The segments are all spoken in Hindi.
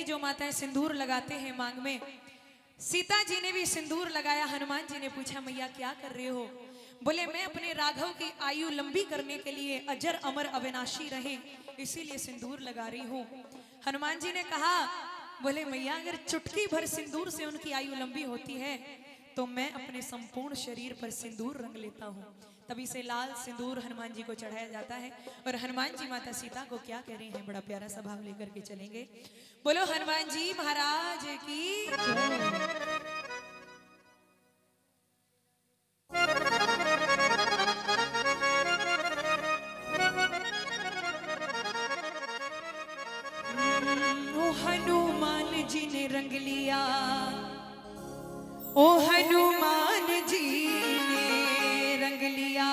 जो माताएं सिंदूर लगाते हैं मांग में, सीता जी ने भी सिंदूर लगाया। हनुमान जी ने पूछा मैया क्या कर रहे हो? बोले मैं अपने राघव की आयु लंबी करने के लिए, अजर अमर अविनाशी रहे, इसीलिए सिंदूर लगा रही हूँ। हनुमान जी ने कहा, बोले मैया अगर चुटकी भर सिंदूर से उनकी आयु लंबी होती है तो मैं अपने संपूर्ण शरीर पर सिंदूर रंग लेता हूँ। तभी से लाल सिंदूर हनुमान जी को चढ़ाया जाता है। और हनुमान जी माता सीता को क्या कह रही हैं, बड़ा प्यारा सा भाव लेकर के चलेंगे। बोलो हनुमान जी महाराज की हनुमान जी ने रंग लिया, ओ हनुमान जी ने रंग लिया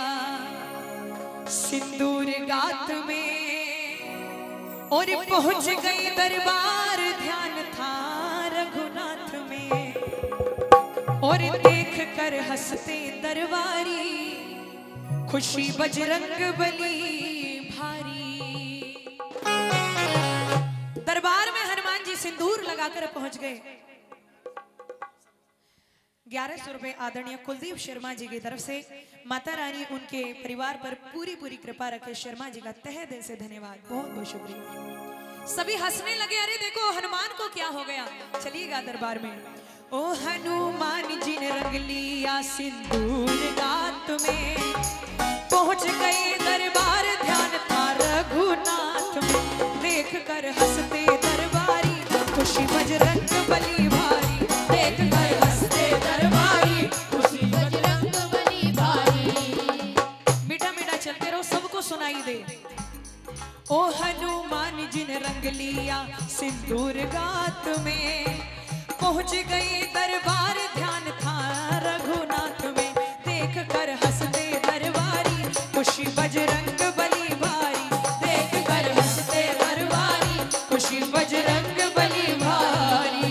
सिंदूर गात में, और पहुंच गए दरबार, ध्यान था रघुनाथ में। और देख कर हंसते दरबारी, खुशी बजरंग बली भारी। दरबार में हनुमान जी सिंदूर लगाकर पहुंच गए। 1100 रुपए आदरणीय कुलदीप शर्मा जी की तरफ से माता रानी उनके परिवार पर पूरी पूरी कृपा रखे। शर्मा जी का तहे दिल से धन्यवाद, बहुत बहुत शुक्रिया। सभी हंसने लगे, अरे देखो हनुमान को क्या हो गया। चलिएगा दरबार में। ओ हनुमान जी ने रंग लिया सिंदूर गात में, पहुंच गए दरबार, ध्यान था रघुनाथ में। देख कर हंसते दरबारी, खुशी बजरंग बली भारी। देख कर हंसते दरबारी, खुशी बजरंग बली भारी। मीठा मीठा चलते रहो, सबको सुनाई दे। ओ हनुमान जी ने रंग लिया सिंदूर गात में, पहुंच गए दरबार, ध्यान था रघुनाथ में। देख कर हंसते दरबारी, खुशी बजरंग बली भारी। देख कर हंसते दरबारी, खुशी बजरंग बली भारी।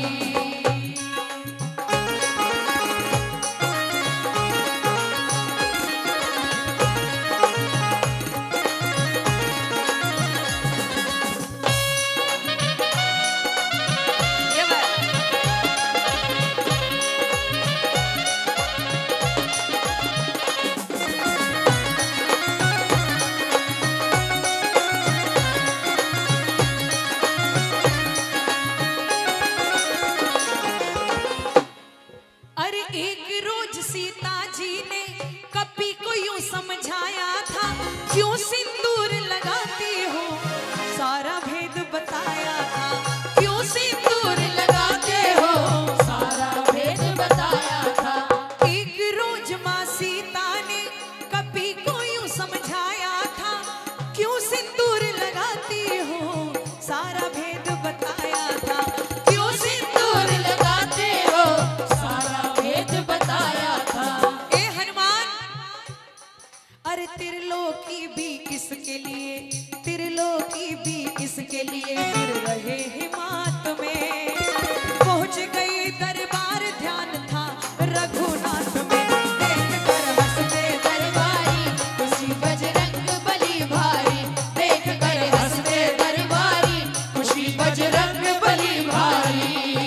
क्यों सिंदूर लगाती हो, सारा भेद बताया था। क्यों सिंदूर लगाते हो, सारा भेद बताया था। एक रोज माँ सीता ने कपि को यूं समझाया था। क्यों सिंदूर लगाती हो, सारा भेद बताया था। क्यों सिंदूर लगाते हो, सारा भेद बताया था। ए हनुमान, अरे त्रिलोकी भी इसके लिए, त्रिलोकी भी इसके लिए फिर रहे हिमात में। पहुंच गए दरबार, ध्यान था रघुनाथ में। देख कर हंसते दरबारी, खुशी बजरंग बली भारी। देख कर हंसते दरबारी, खुशी बजरंग बली भारी।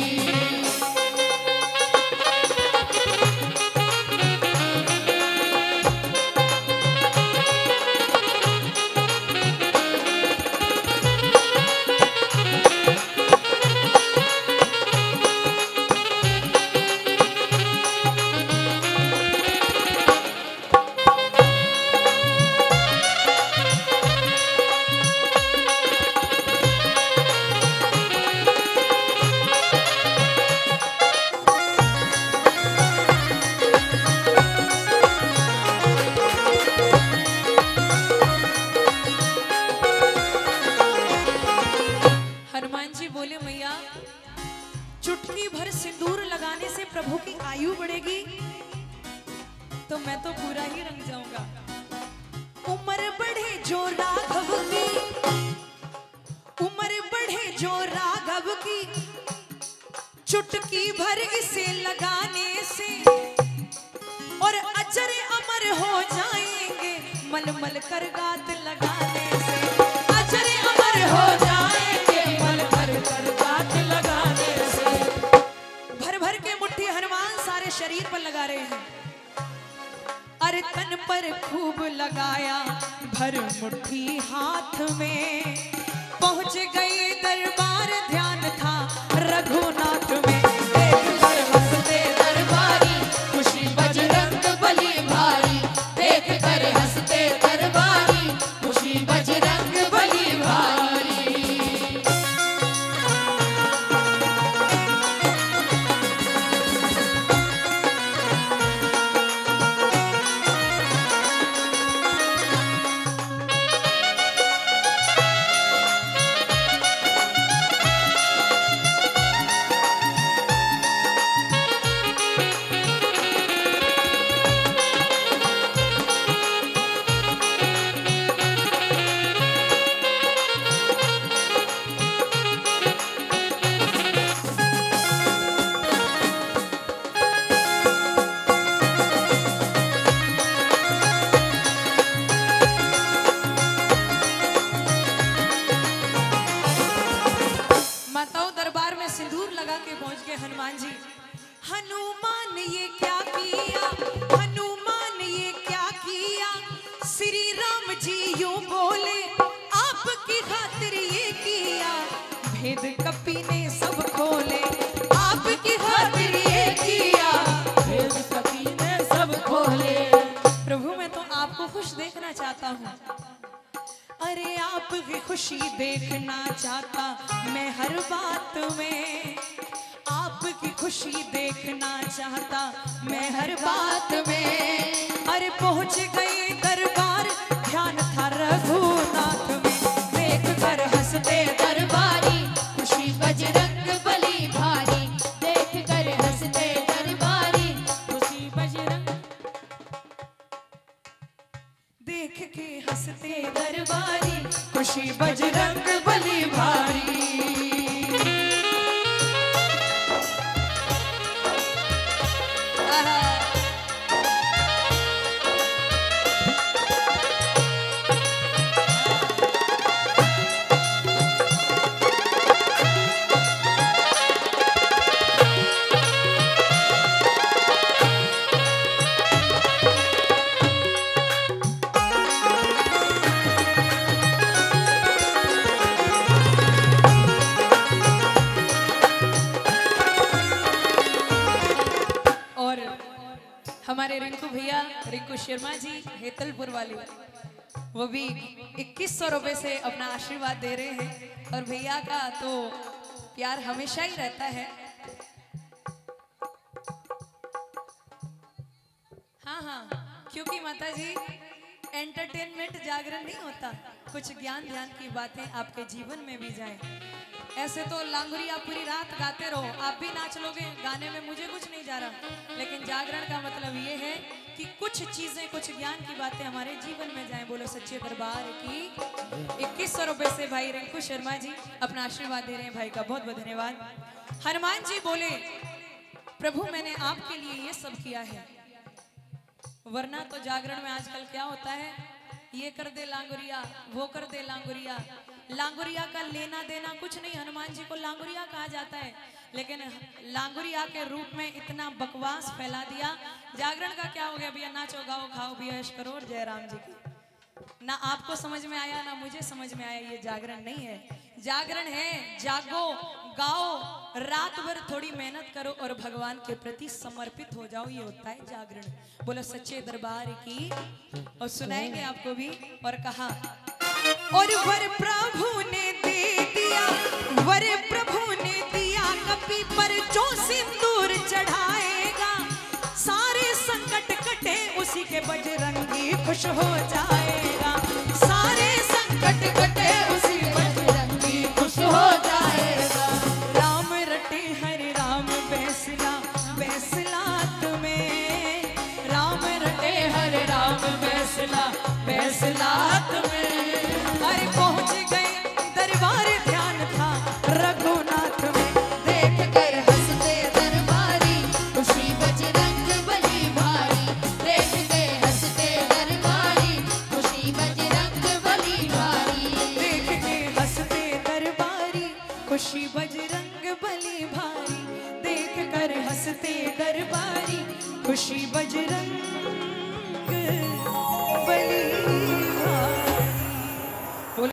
चुटकी भर सिंदूर लगाने से प्रभु की आयु बढ़ेगी, तो मैं तो पूरा ही रंग जाऊंगा। उम्र बढ़े जो राघव की, उम्र बढ़े जो राघव की, चुटकी भर इसे लगाने से, और अजर अमर हो जाएंगे मलमल कर गात लगाने से। अजर अमर हो जाएंगे मलमल कर गात लगाने से। पर खूब लगाया भर मुट्ठी हाथ में, पहुंच गए दरबार ध्यान था रघुनाथ में। देख कर हंसते दरबारी खुशी बजरंग बली भारी, देख कर हंसते दरबारी खुशी बजरंग बली भारी। सिंदूर लगा के पहुंच गए हनुमान जी। हनुमान ये क्या किया, हनुमान ये क्या किया, श्री राम जी यूं बोले आपकी खातिर ये किया, भेद कपी ने सब खोले आपकी खातिर ये किया, भेद कपी ने सब खोले। प्रभु मैं तो आपको खुश देखना चाहता हूँ, अरे आपकी खुशी देखना चाहता मैं हर बात में, आपकी खुशी देखना चाहता मैं हर बात में। अरे पहुंच गए दरबार ध्यान था रघुनाथ में, देख कर हंसते दरबारी खुशी बजरंग बली भारी, देख कर हंसते दरबारी खुशी बजरंग, देख के हंसते दरबारी खुशी बजरंग बली भारी। हमारे रिंकू भैया, रिंकू शर्मा जी हेतलपुर वाले, वो भी 2100 रुपए से अपना आशीर्वाद दे रहे हैं। और भैया का तो प्यार हमेशा ही रहता है। हाँ हाँ, क्योंकि माता जी एंटरटेनमेंट जागरण नहीं होता, कुछ ज्ञान ध्यान की बातें आपके जीवन में भी जाएं। ऐसे तो लांगुरी आप पूरी रात गाते रहो, आप भी नाच लोगे, गाने में मुझे कुछ नहीं जा रहा, लेकिन जागरण का मतलब ये है कि कुछ चीजें, कुछ ज्ञान की बातें हमारे जीवन में जाएं। बोलो सच्चे दरबार की। 2100 रुपए से भाई रिंकू शर्मा जी अपना आशीर्वाद दे रहे हैं, भाई का बहुत बहुत धन्यवाद। हनुमान जी बोले प्रभु मैंने आपके लिए ये सब किया है, वरना तो जागरण में आजकल क्या होता है, ये कर दे लांगुरिया, वो कर दे लांगुरिया, लांगुरिया का लेना देना कुछ नहीं, हनुमान जी को लांगुरिया कहा जाता है, लेकिन लांगुरिया के रूप में इतना बकवास फैला दिया। जागरण का क्या हो गया भैया, नाचो गाओ खाओ भी ऐश करो और जय राम जी की। ना आपको समझ में आया ना मुझे समझ में आया, ये जागरण नहीं है। जागरण है जागो गाओ, रात भर थोड़ी मेहनत करो और भगवान के प्रति समर्पित हो जाओ, ये होता है जागरण। बोलो सच्चे दरबार की। और सुनाएंगे आपको भी। और कहा और वर प्रभु ने दे दिया, वर प्रभु ने दिया, कपी पर जो सिंदूर चढ़ाएगा, सारे संकट कटे उसी के बजरंगी खुश हो जाएगा, सारे संकट कटे उसी बजरंगी खुश हो जाएगा। राम रटे हरे राम बैसला बैसलात में, राम रटे हरे राम बैसला बैसलात में। अरे पहुंच गए दरबार ध्यान था रघुनाथ में, देख कर हंसते दरबारी खुशी बजरंग बली भारी, देख के हंसते दरबारी खुशी बजरंग बली भारी, देख के हंसते दरबारी खुशी बजरंग बली भारी, देख कर हंसते दरबारी खुशी बजरंग